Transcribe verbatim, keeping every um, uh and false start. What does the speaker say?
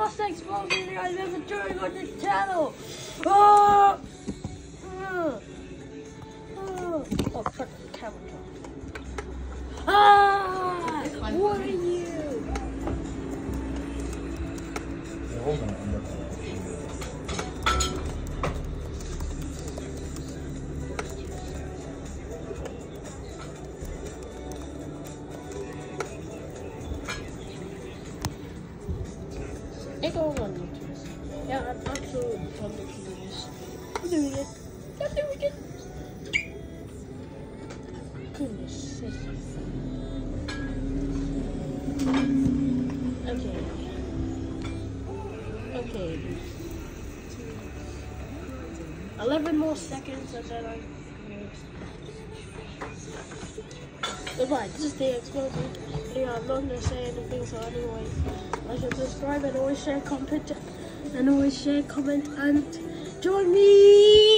last explosion I've ever doing on this channel. Oh, oh, oh. Oh, fuck the camera. Ah, what are you? I don't want to. Yeah, I'm absolutely totally curious. I'm doing it. I'm doing it. Goodness sake. Okay. Okay. Eleven more seconds and then I. Goodbye. This is the explosion. Yeah, I'm not gonna say anything. So anyway, like and subscribe and always share, comment, and always share, comment, and join me.